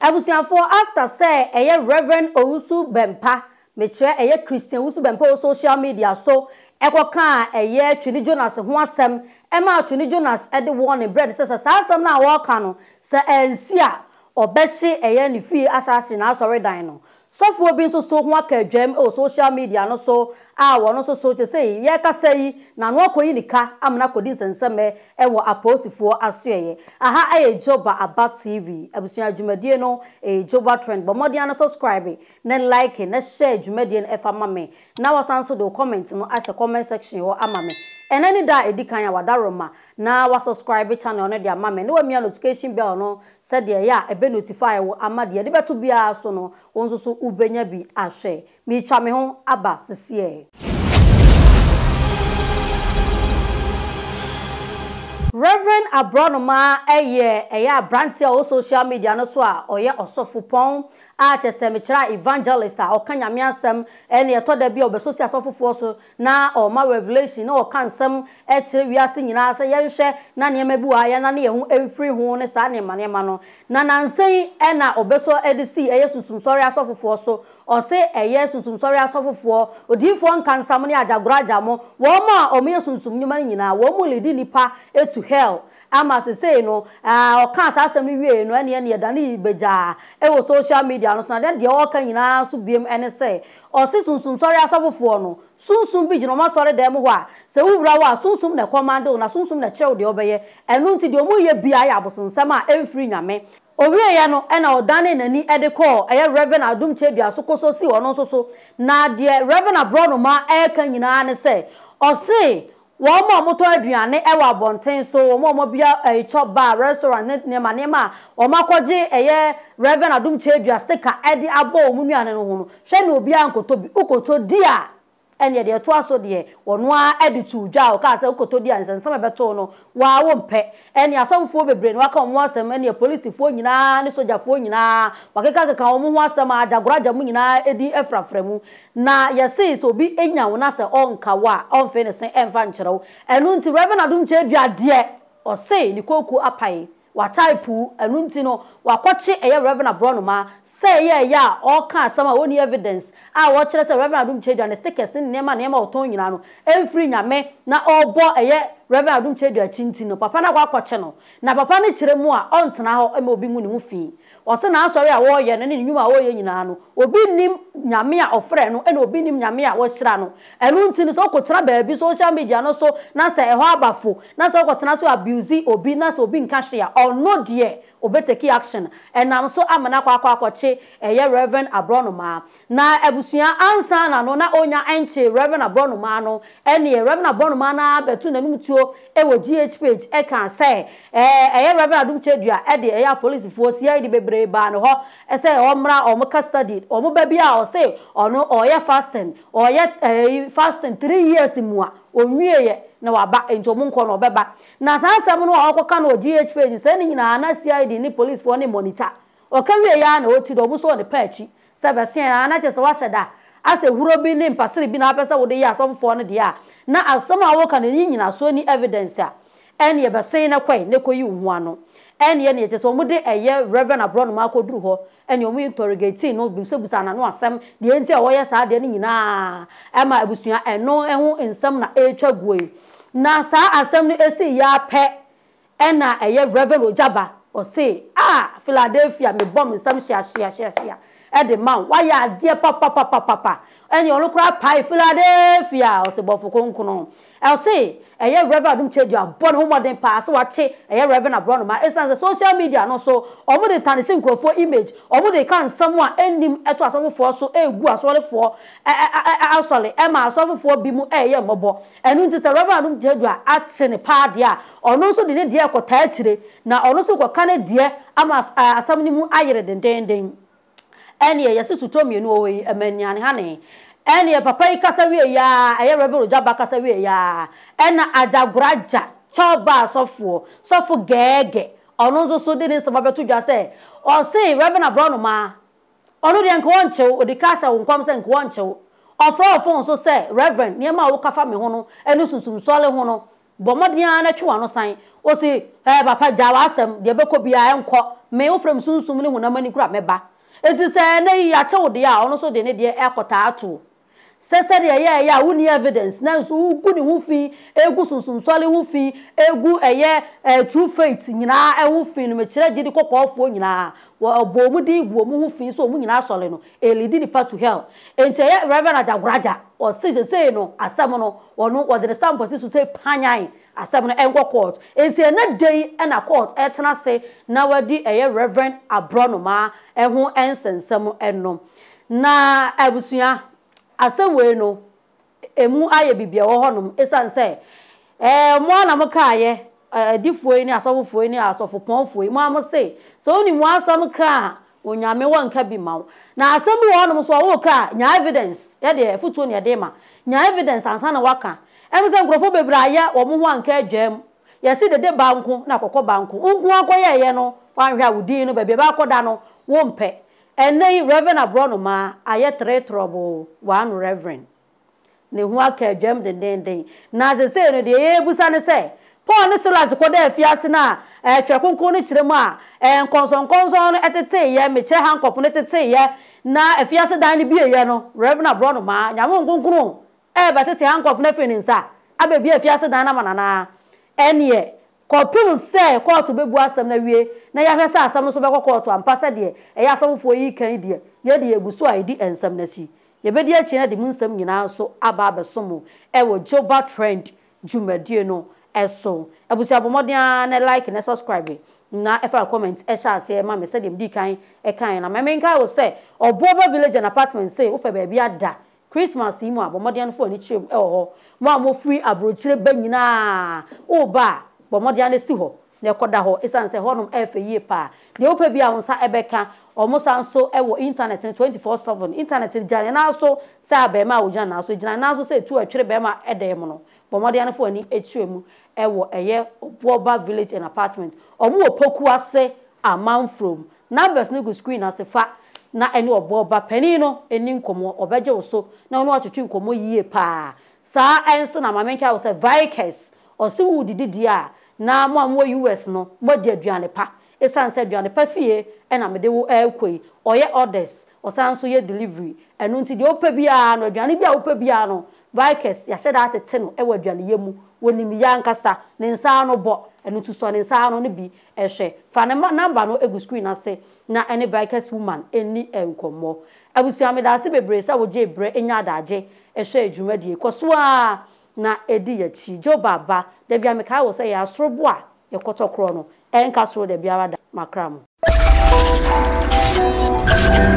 Abusianfo after say Reverend Owusu Bempa me chere Christian Owusu Bempa on social media so ekoka Twini Jonas ho asem ma Twini Jonas e de warning bread say asem na wo ka no se ensi a obehye ni fi asase na asori dan no sofo bi so ho aka dwam o social media no so wono so te say ye ka say na no akoyi nika amna kodi nsenseme e wo aposifo asoye aha JOBA ABA TV abusuan adwumadie no JOBA trend bomodi an subscribe na like na share adwumadie no efa mame na wasanso do comment no as comment section ho amame enani da edikan ya wadaroma na wa subscribe channel no dia mame na wa mi notification bell no said ya ebe notify wo amade de beto bia so no wonso so ubenya bi ahwe mi twa me ho aba sesie. Rev Abronoma brantia o social media no so a oye osofopon a chesemechira evangelist a okanyame asem ene etoda bia obesosi asofofo so na o ma revelation na o kansem e kire wiase nyina se yenhwe na ne mabu aya na ne yehu emfiri ho ne sa ne manema no na nansen e na obeso edisi eyesusum sori asofofo so o se eyesusum sori asofofo odifo nkansam ne Ajaguraja mo wo ma o me yesusum nyuma nyina wo mu ledi nipa etu hell ama se say no o kan asem ni wie no ene da ne beja e wo social media no so na de o kan nyina so biem ene say o se sunsun sori asofofo no sunsun bi jino ma sori dem ho a se wura wa sunsun na commando na sunsun na chew de obeye enu nti de omu ye bia ya abosonsem a emfiri nyame owie ya no ena odane nani ede call Rev Adon Kyei Dua so koso si ono so na de Rev Abronoma kan nyina ne say o se wo mo moto aduane e wa bonten so wo mo bia JOBA restaurant ne ma o makoje Rev Adon Kyei Dua sticker edi abo omunuane no ho no hwe na obi ankoto bi ukoto dia ene de to aso de wono a edi tu dwa o ka se ukoto dia nsensem beto no wa wo mpe ene asomfo bebre no aka omo asem ene police fo nyina ne soja fo nyina wakeka keka omo ho asem Ajaguraja mu nyina edi efrafremu na yesi so bi enya wo na se onka wa onfe ne sen enfa nkyerɛw enu nti Rev Adon Kyei Dua de o se ni koku apai wa type enu nti no wakɔkye Rev Abronoma say ya o kan asem a woni evidence a wo kire se Rev Adon Kyei Dua ne stickers nema oton nyina no emfiri nyame na obo Rev Adon Kyei Dua chinti no papa na kwakɔkye no na papa ne kire mu a ontena ho ema obi mu ne mu fi o se na asori a wo ye ne nyuma a wo ye nyina no obi nim nyame a ofre no ena obi nim nyame a wo hira no enu nti no so kotena baabi social media no so na se eho abafo na se kotena so abuse obi na se obi nka hwe a ono de obeteki action enam so amana kwakɔkye Rev Abronoma na abusua ansa na no na onya enche Rev Abronoma no ene Rev Abronoma na betu nanum tuo wo GH page e kan say Rev Adon Kyei Dua e de police fo sia de bebre ba no ho e say o mra o mo custody o mo ba bia o say ono o fasting o fasting 3 years mu a onwieye na waba ento mu nko no beba na sansam no akoka no GH page say ni nyina na CID ni police for ni monitor o ka wie ya na oti do mu so ne pachi se be se na che se wa hyeda ase huro bi ni mpasere bi na apesa wo de ya asofo no de ya na asem a wo ka na ni nyina so ni evidence a ene ye be se na kwai ne koyi hu ano ene ne che so mu de Rev Abronoma akoduru ho ene o mu interrogate no busa na no asem de enti a wo ye sa de ni nyina ema abusua eno ehu nsem na etwa guoi na sa asem no esi ya pe ena Rev Ogyaba o say Philadelphia me bom nsem hia e de man wa ya de papa eni onukura pai Philadelphia o se bofo konkono el say Rev Adon Kyei Dua bon ho modern pa so wache Rev Abronoma esan social media no so omo de tanisi nkrofo image omo de kan someone enim eto asofofo so egu asolefo asole e ma asofofo bi mu mobo enu nti se Rev Adon Kyei Dua atse ne pa de a ono so de ne de ekota akire na ono so ko kan de ama asam ni mu ayere dendenden ene yesi sutomi enu oyi emaniane hane ene papa ikasa wie ya Rev Ogyaba kasa wie ya ena Ajaguraja choba sofo gege ono so de ne sama beto dwa se o se Rev Abronoma ono de nko wonchew odikasha wonkwam se nko wonchew ofo so se Reverend niema wo kafa me ho no enu susum sole ho no Bomodia na twa no san o si papa jawa asem de beko bia enko me wo from sunsum ne hunamani kura meba enti se na yi ache wo de a ono so de ne de ekota ato sese de ya woni evidence na so ugu ne hu fi egu sunsum sole hu fi egu true faith nyina hu fi no me kire gidi kokofo nyina wo bomu di bomu hu fi so mu nyina sole no elidi ni part to hell enti Rev Ajaguraja o say no asem no ono wo de stamp so say panyan asem no enko court enti na dey na court etena se na wadi Rev Abronoma ehu ensensem enno na abusua asem we no emu aye bibia wo honum esan se mo na mo kaaye difuo ni asofofo ni asofopon mo am se so ni mo asam ka onyame wonka bi mawo na asem wo honum so wo ka nya evidence ye de futuo ne de ma nya evidence ansa na waka em se nkrofo bebraye wo mo ho anka adwam ye se de banku na kokko banku nku akoye ye no wanhwa wudin no bebe ba koda no wo mpe ene Rev Abronoma aye 3 trouble 1 reverend ne hu aka adwam den na se no de ebusa ne se Paul ne Silas koda afiase na twekonkon ne kiremu a konson no etete ye me kire hankop ne tete ye na afiase dan ne bieye no Rev Abronoma nyamo nkonkron betete hankop na fe ne nsa abebi afiase dan na manana ene kopim se court bebu asem na wie na ya hwesa asem so be court ampasa de eya asemfo yi kan de ye de eguso a edi ensem na si ye be de achi na de munsem nyina so aba besomo wo joba trend jumadie no eso abusia bomodian na like na subscribe na efa comment sha se ma me se dem di kan kan na me nka wo se oboba village and apartment say wo pe ba bia da Christmas yi mu abomodian fo ni chim ho mo amofui abrochire banyina wo ba bomodian na si ho na ekoda ho esan se honum efe yi pa de wo pe bia wonsa ebeka omosan so wo internet 24/7 internet jane na so sa ba ma wo jana so jina na so se tu atwire ba ma edem no bomodian fo ni echiemu wo Oboba village and apartment omo opoku ase amount from numbers no go screen ase fa na eni Oboba pani no eni nkomo obeje wo so na ono atwetwe nkomo yie pa sa enso na mamenka wo se vikes o se wo didi a na mo amwo US no mo de aduane pa esan se aduane pa fie e na mede wo ekoi oye orders o san so ye delivery enu nti de opa bia no aduane bia opa bia no vikes ya sheda atete no e wo aduane yemu wonimi ya nkasa ne nsa no bo enu tu so ne nsa no ne bi ehwe fa ne number no egu screen ase na any vikes woman eni enkomo abusia me da se bebre sa wo je bre enya adaje ehwe adwumadie koso a na edi ya chi JOBA da bia me ka wo se ya asorobo a ye kotokro no enka soro da bia da makram